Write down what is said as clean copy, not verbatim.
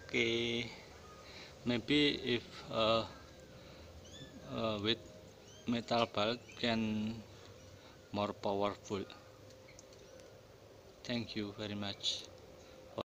Okay, maybe if with metal bulb can more powerful. Thank you very much.